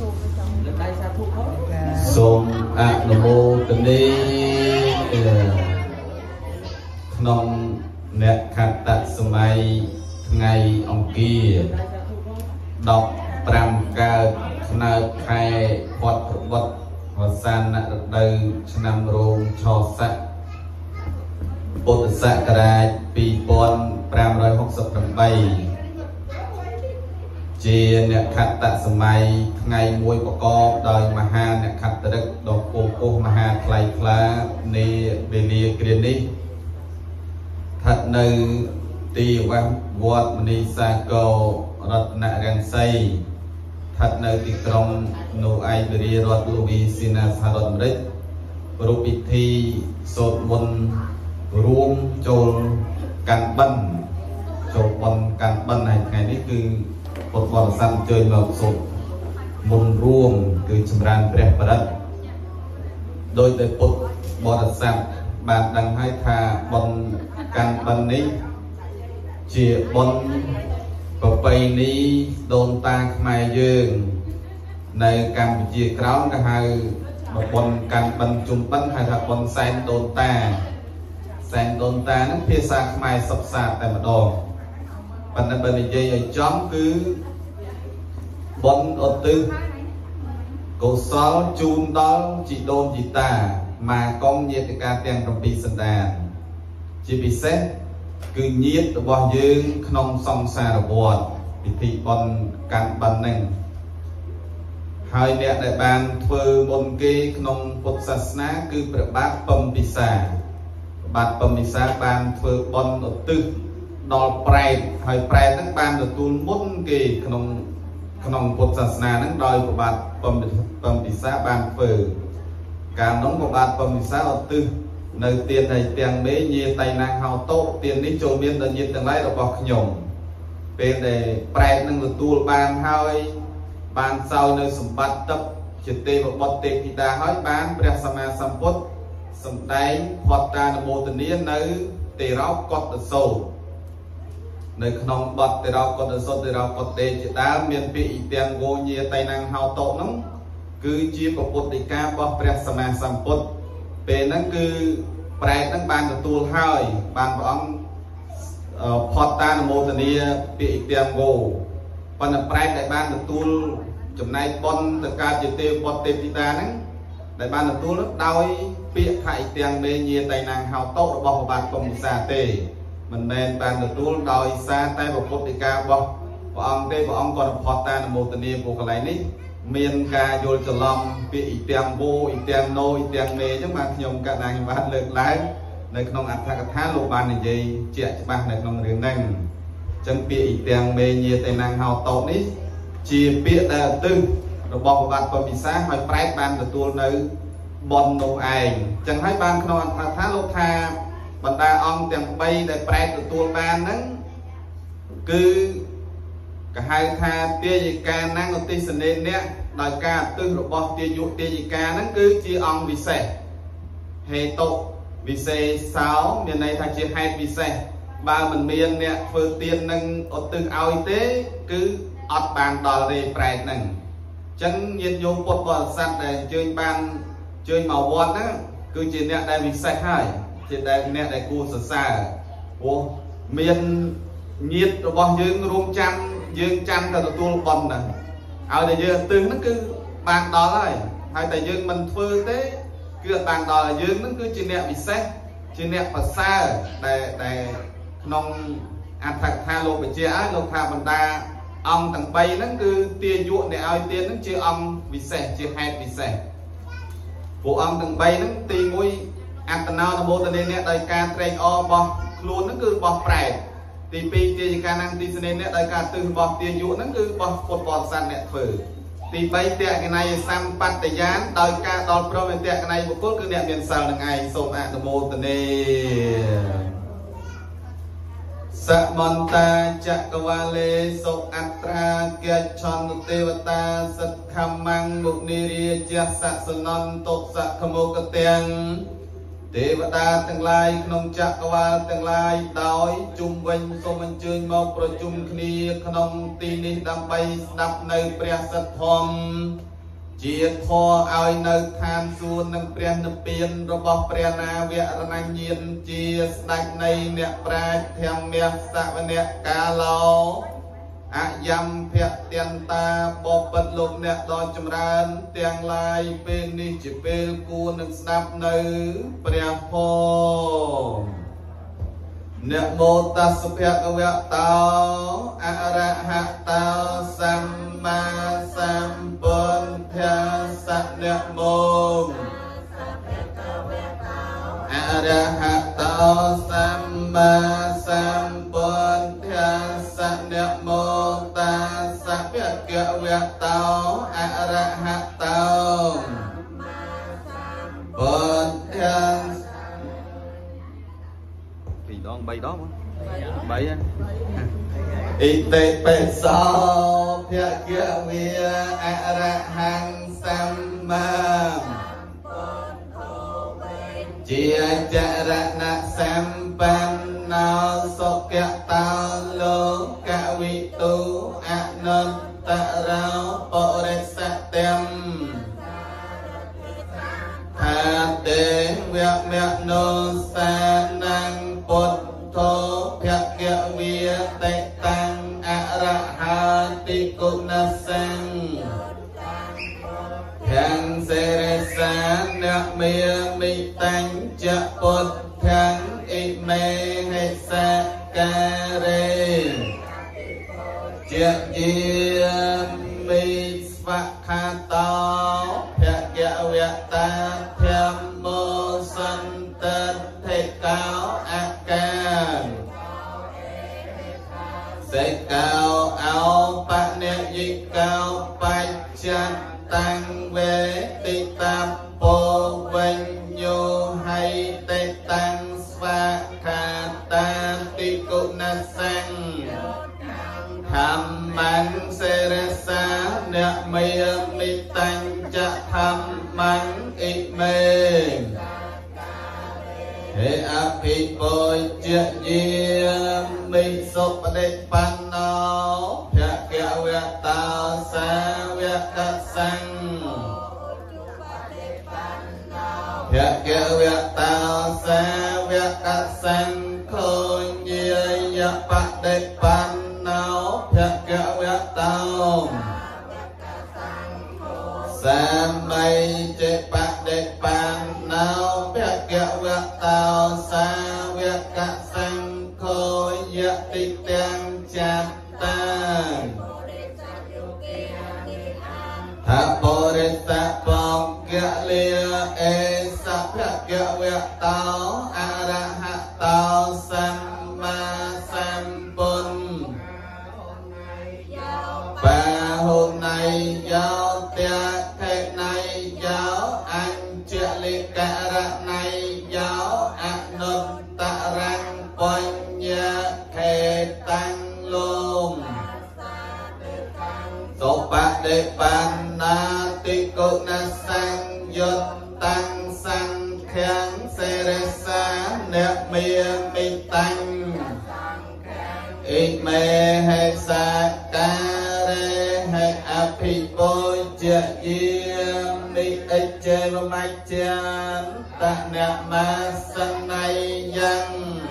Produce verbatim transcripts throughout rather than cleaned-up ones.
សូមអនុមោទនាក្នុងអ្នកខត្តសម័យថ្ងៃអង្គារដប់ប្រាំកើតថ្នោតខែផុតប្រវត្តិវស្សានរដូវឆ្នាំរោងឆស័កពុទ្ធសករាជពីរពាន់ប្រាំរយហកសិបប្រាំបីជាអ្នកខត្តសម័យថ្ងៃមួយប្រកបដោយមហាអ្នកខត្តរិកដ៏ពោពោះមហាថ្លៃថ្លានៃវេលាគ្រានេះស្ថិតនៅទីវត្តមនីសាគររតនរាំងសីស្ថិតនៅទីក្រុងនូអៃបេរីរដ្ឋលូវីស៊ីណាសហរដ្ឋអាមេរិកប្រពៃពិធីសូត្រមន្តរួមចូលកាន់បិណ្ឌចូលបន់កាន់បិណ្ឌថ្ងៃនេះគឺពុទ្ធបរិស័ទអញ្ជើញមកសូត្រមន្តរួមគឺចម្រើនព្រះបរិត្តដោយតែពុទ្ធបរិស័ទបានដឹងហើយថាបន់កាន់បិណ្ឌនេះជាបន់ប្រពៃណីដូនតាខ្មែរយើងនៅកម្ពុជាក្រោមគេហៅបន់កាន់បិណ្ឌជុំបិណ្ឌហៅថាបន់សែនដូនតាសែនដូនតាហ្នឹងភាសាខ្មែរសុបសាតែម្ដងប៉ុន្តែបើនិយាយឲ្យចំគឺបុណ្យឧទ្ទិសកុសលជូនដល់ជីដូនជីតាម៉ាកុងញាតិកាទាំងប្រាំពីរសន្តានជាពិសេសគឺញាតិរបស់យើងក្នុងសង្សារវដ្តពិធីបុណ្យកាន់បិណ្ឌហ្នឹងហើយអ្នកដែលបានធ្វើបុណ្យគេក្នុងពុទ្ធសាសនាគឺព្រះបាទពំពិសាបាទពំពិសាបានធ្វើបុណ្យឧទ្ទិសដល់ប្រែតហើយប្រែតហ្នឹងបានទទួលមុនគេក្នុងក្នុងពុទ្ធសាសនាហ្នឹងដោយព្រះបាទពំពំពិសាបានធ្វើកាលនោះព្រះបាទពំពិសាឧទ្ទិសនៅទាននៃទាំងមេញាតៃណាងហៅតោទាននេះចូលមានដល់ញាតិទាំងឡាយរបស់ខ្ញុំពេលដែលប្រែតនឹងទទួលបានហើយបានសោយនៅសម្បត្តិទឹកជាទេវបុត្រទេពធីតាហើយបានព្រះសម្មាសម្ពុទ្ធសម្ដែងផតតានមោទនានៅទេរោកតសោនៅក្នុងបទទេរោកតសោទេរោកតេជាដើមមានពាក្យអ៊ីទាំងវោញាតៃណាងហៅតោនោះគឺជាពុទ្ធដីការបស់ព្រះសម្មាសម្ពុទ្ធពេលហ្នឹងគឺប្រែតហ្នឹងបានទទួលហើយបានព្រះអង្គផតតានមោទនាពាក្យអ៊ីទាំងវោប៉ុន្តែប្រែតដែលបានទទួលចំណែកបុណ្យទៅកើតជាទេវបុត្រទេពធីតាហ្នឹងដែលបានទទួលដោយពាក្យថាអ៊ីទាំងមេញាតៃណាងហៅតោរបស់ព្រះបាទពំពិសាទេមិនមែនបានទទួលដោយសារតែពុទ្ធដីការបស់ព្រះអង្គទេព្រះអង្គក៏ផតតានមោទនាពួកកន្លែងនេះមានការយល់ច្រឡំពាក្យអ៊ីទាំងវោអ៊ីទាំងណូអ៊ីទាំងមេអញ្ចឹងបានខ្ញុំកណ្ដាលខ្ញុំបានលើកឡើងនៅក្នុងអត្ថកថាលោកបាននិយាយជាក់ច្បាស់នៅក្នុងរឿងហ្នឹងអញ្ចឹងពាក្យអ៊ីទាំងមេញាតៃណាងហៅតោនេះជាពាក្យដែលឧទ្ទិសរបស់ព្រះបាទពំពិសាហើយប្រែតបានទទួលនៅបុណ្យនោះឯងអញ្ចឹងហើយបានក្នុងអត្ថកថាលោកថាបណ្ដាអង្គទាំងបីដែលប្រែតទទួលបានហ្នឹងគឺគេហៅថាទាយិកាណាំងឧទ្ទិសនេអ្នកដោយការឧទ្ទិសរបស់ទាយុទាយិកាហ្នឹងគឺជាអង្គវិសេសហេតុវិសេសោមានន័យថាជាហេតុវិសេសបើមិនមានអ្នកធ្វើទាននឹងឧទ្ទិសឲ្យទេគឺអត់បានដល់ទេប្រែតហ្នឹងអញ្ចឹងញាតិញោមពុទ្ធបរិស័ទដែលអញ្ជើញបានអញ្ជើញមកវត្តហ្នឹងគឺជាអ្នកដែលវិសេសហើយជាដែលអ្នកដែលគួរសរសើរព្រោះមានញាតិរបស់យើងរួមចាំយើងចាំតែទទួលបុណ្យហ្នឹងឲ្យតែយើងទិសហ្នឹងគឺបានដល់ហើយហើយតែយើងមិនធ្វើទេគឺអត់បានដល់យើងហ្នឹងគឺជាអ្នកពិសេសជាអ្នកប្រសើរដែលដែលក្នុងអត្ថកថាលោកបញ្ជាក់ឲ្យលោកថាបណ្ដាអង្គទាំងបីហ្នឹងគឺទាយុអ្នកឲ្យទានហ្នឹងជាអង្គពិសេសជាហេតុពិសេសពួកអង្គទាំងបីហ្នឹងទីមួយអត្តនោនមោទនាអ្នកដោយការត្រេកអររបស់ខ្លួនហ្នឹងគឺរបស់ប្រែតទីពីរទាយិកាណាំងទីសនេអ្នកដោយការទិសរបស់ទាយុហ្នឹងគឺរបស់ពុទ្ធបរិស័ទអ្នកធ្វើទីបីតេកណៃសម្បត្តិយានដោយការដល់ព្រមតេកណៃបុគ្គលគឺអ្នកមានសិលនឹងឯងសូមអនុមោទនាសមន្តាចក្រវាលេសុអត្រាគិច្ឆន្ទទេវតាសិទ្ធខមੰមុនីរាជសសនន្តុសខមុគទាំងទេវតាទាំងឡាយក្នុងចក្រវាលទាំងឡាយដោយជុំវិញសូមអញ្ជើញមកប្រជុំគ្នាក្នុងទីនេះដើម្បីស្ដាប់នៅព្រះសទ្ធធម្មជាធរឲ្យនៅឋានសួគ៌នឹងព្រះនិព្វានរបស់ព្រះនាវរណញ្ញាណជាស្ដេចនៃអ្នកប្រាជ្ញធម្មៈសវនៈកាឡោអយំភៈទន្តាបបិទ្ធលោកអ្នកដ៏ចម្រើនទាំងឡាយពេលនេះជាពេលគួរនឹងស្ដាប់នៅព្រះពរนะโมตัสสะภะคะวะโตอะระหะโตสัมมาสัมพุทธัสสะนะโมอะระหะโตสัมมาสัมพุทธัสสะนะโมตัสสะภะคะวะโตอะระหะโตพุทธัสពីដង3ដង3ហ៎អ៊ីតេបេសោភគវិអរហង្សម្មាជាចរណសម្បណ្ណោសុគតោលោកវិទុអនន្តរោបរិសតិមថាទេវមេនោសានੰពុទ្ធោភគវិតេតាំងអរហតិគុណសង្ឃទាំងសេរិសាអ្នកមេមិតាំងចពុទ្ធังអិមេហិសការេជាយាមិស្វខតោភគវតាធម្មោសន្តថេកោអកាសេកោអោបនិយិកោបច្ចតាំងវេតិតាពោវិញ្ញោហៃតេតាំងស្វាខាតាតិគុណសង្ឃធម្មងសេរសាអ្នកមេមិតាំងចធម្មងអិមេហេអភិពុជយាមិសុបដិបណ្ណោភគវតោសាវកសង្ឃភគវតោសាវកសង្ឃោញាយបដិបណ្ណោភគវតោសាមីចេបដិបណ្ណោភគវតោសាវកសង្ឃោយតិទាំងចត្តាថាបរិស័ពកលាអេសភគវតោអរហតោសម្មាសម្ពុទ្ធបាហុណៃយោទខេណៃយោអញ្ជលិករណៃយោអនុត្តរੰបញ្ញខេតាំងលោមសុបដិបណ្ណាតិគុណសង្យុតតាំងសង្ឃាំងសេរិសាអ្នកមានមិតាំងអិមេហេសាការេហេអភិពុជយាមិអិចេវមច្ចានតនមាសណៃយ៉ាង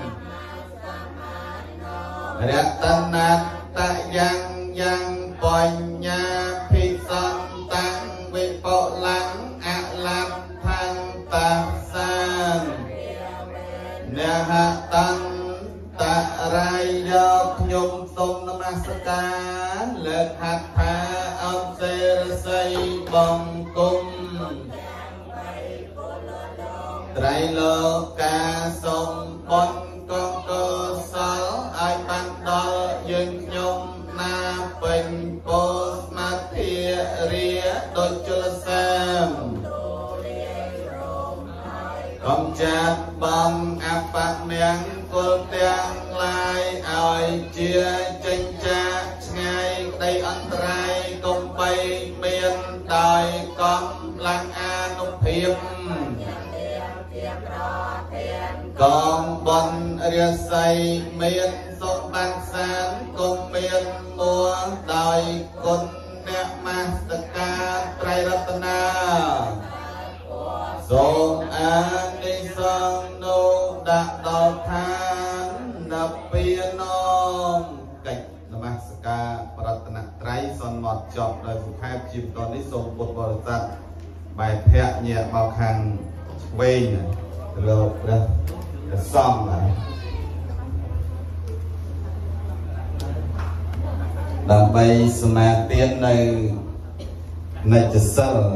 រតនតយ៉ាងយ៉ាងបញ្ញាភិសន្តੰវិបុលੰអលភន្តសាននហតន្តរាយយោខ្ញុំសូមនមស្ការលើកហដ្ឋាអបសេរសីបង្គំត្រៃលោកាសូមបុណ្យកុសលឲ្យបានដល់យើងខ្ញុំណាពេញពោស្មាធារាដូចជលសាមកុំចាត់បងអបមង្គលទាំងឡាយឲ្យជាចិញ្ចាឆ្ងាយក្តីអន្តរាយកុំបីមានដោយកំឡាំងអានុភាពកងបនរាសីមានសុខបានសានគុំមានមួដោយគុណអ្នកមស្តការត្រៃรัตนาសូមអានិសង្ឃនោះដាក់ដល់ឋានដល់ពៀនំកិច្ចនមស្ការប្រតនត្រ័យសន្មត់ចប់ដោយសុខែបជាបន្តនេះសូមពុទ្ធបរិស័ទបែបភ័ក្រញាក់មកខាងឆ្វេងលោកព្រះសង្ឃដើម្បីសមាទាននៅនិច្ចសិល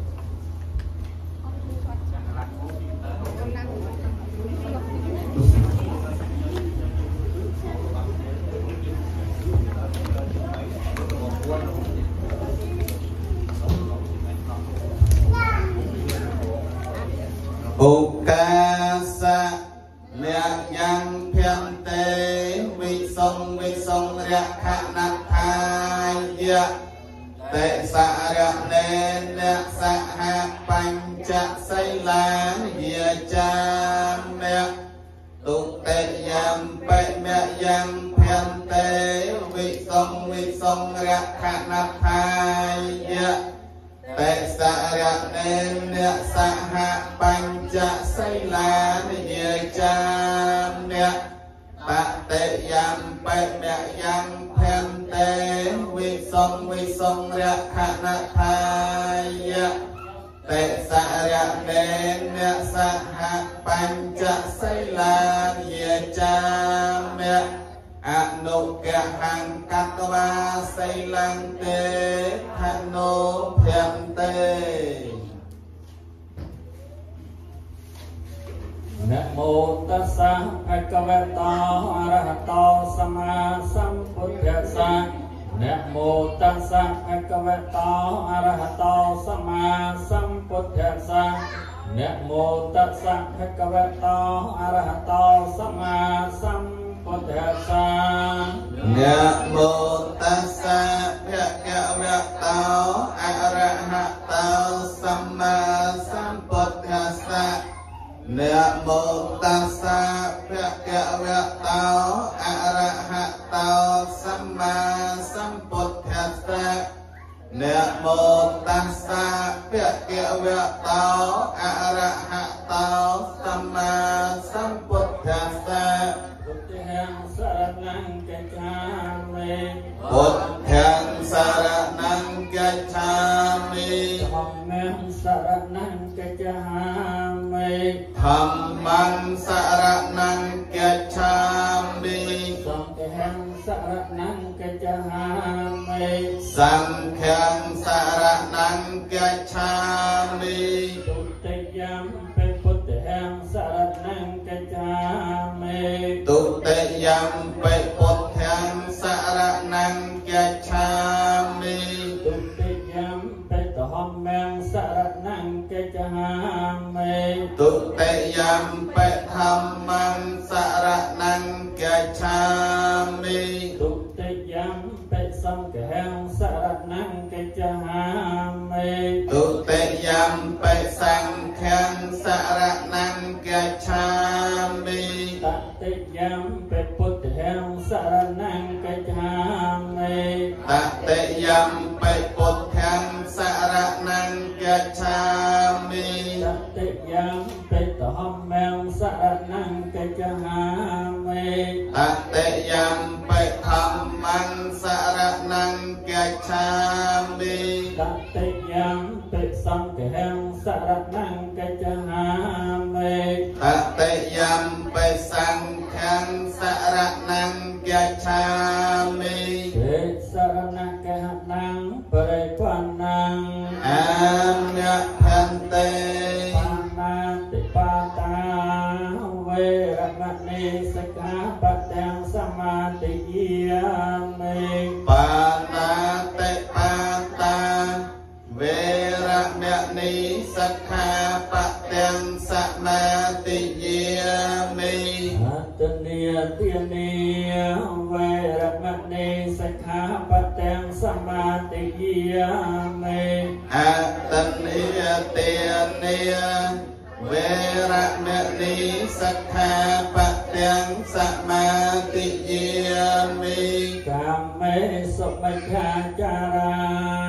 ឧកាសៈមៈយ៉ាងភន្តេវិសង្ឃវិសង្ឃរខណថាយៈតេសរណេនសហបញ្ចសីលាយាចាមៈទុតិយំបេមៈយ៉ាងភន្តេវិសង្ឃវិសង្ឃរខណថាយៈតេសរណេនសហបញ្ចសីលាយាចាមៈបតិយំបេមៈយ៉ាងភន្តេវិសង្ឃវិសង្ឃរខណថាយៈតេសរណេនសហបញ្ចសីលាយាចាមៈអនុកហង្កតវាសីលង្តេធនោភន្តេนะโมตัสสะภะคะวะโตอะระหะโตสัมมาสัมพุทธัสสะนะโมตัสสะภะคะวะโตอะระหะโตสัมมาสัมพุทธัสสะนะโมตัสสะภะคะวะโตอะระหะโตสัมมาสัมพุทธัสสะนะโมตัสสะภะคะวะโตอะระหะโตสัมมาสัมพุทธัสสะนะโมตัสสะภะคะวะโตอะระหะโตสัมมาสัมพุทธัสสะนะโมตัสสะภะคะวะโตอะระหะโตสัมมาสัมพุทธัสสะพุทธังสรณังกัจฉามิพุทธังสรณังกัจฉามิธัมมังสรณังกัจฉามิธัมมังสรณังกัจฉามิสังฆังสรณังกัจฉามิสังฆังสรณังกัจฉามิตุติยมปิพุทธังสรณังกัจฉามิตุติยมปิพุทธังสรณังกัจฉามิตุติยมปิธัมมังสรณังกัจฉามิตุติยมปิธัมมังสรณังกัจฉามิตุติยมปิสังฆังสรณังกัจฉามิตุติยมปิสังฆังสรณังกัจฉามิตติยมปิพุทธังสรณังกัจฉามิตติยมปิพุทธังสรณังกัจฉามิตติยมปิธัมมังสรณังกัจฉามิตติยมปิธัมมังสรณังกัจฉามิตติยมปิสังฆังสรณังกัจฉามิตติยมปิสังฆังสรณังกัจฉามิเทสรณะกะนังปริปันนังอาญะพันเตปานาติปาตาเวรมณีสิกขาปะทังสมาธิยามิปานาติปาตาเวรมณีสิกขาปะทังสมาธิยามิอัตเนียเตียนีเวรมณีสิกขาปะทังสมาธิยามิอัตเนียเตียนีเวรมณีสิกขาปะทังสมาธิยามิกัมเมสุมิจฉาจาราเว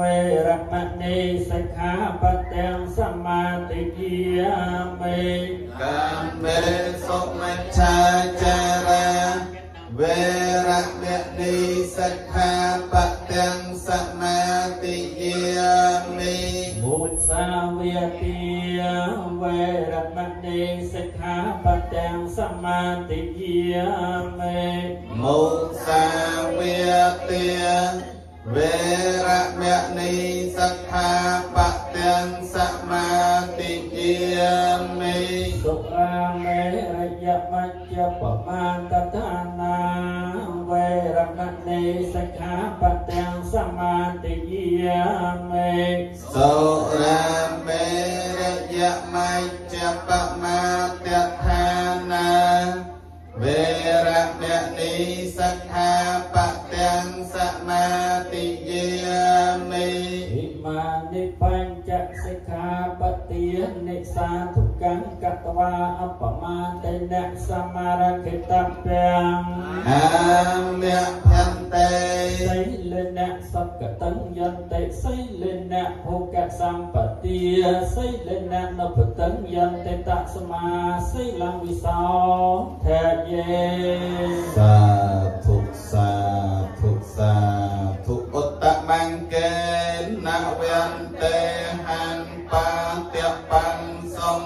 រមណីសិក្ខាបទាំងសមាទិយាមិកាមេសុមិច្ឆាចារាវេរមណីសិក្ខាបទាំងសមាទិយាមិមុសាវាទាវេរមណីសិក្ខាបទាំងសមាទិយាមិមុសាវាទាវេរមណីសិក្ខាបទាំងសមាទិយាមិសុរាមេរយមជ្ជបមានតថានាវេរមណីសិក្ខាបទាំងសមាទិយាមិសុរាមេរយមជ្ជបមានតថានាវេរមណីសិក្ខាបទាំងសមាទិយាមិឥមានិបញ្ចសិក្ខាបទានិសាទុក្ខកតវាអបមាតេនៈសមារកិតទាំងអាមិភន្តេសីលនៈសក្កតញ្ញន្តិសីលនៈភោគសម្បទាសីលនៈនពតញ្ញន្តិតសមាសីលវិសោថយេសាធុសាធុសាធុឧត្តមង្កេនវន្តេហន្បាទៈបង្សំ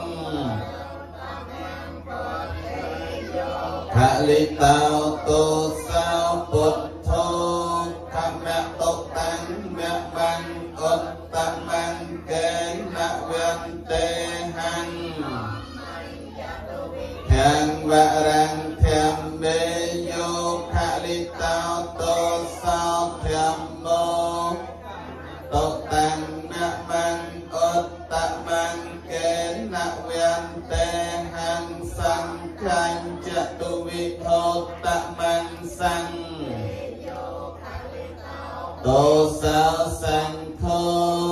ខលិតោទោសោពុទ្ធោធម្មតុតាំងមៈបង្ឧត្តមង្កេនវន្តេហន្ទាំងវរង្ធម្មមេយោខលិតោទោសោធម្មោតុតាំងមៈបង្ឧត្តមង្កេនវន្តេហន្សង្ឃញ្ចតុវិធោតមង្សង្ឃទោសោសង្ឃោ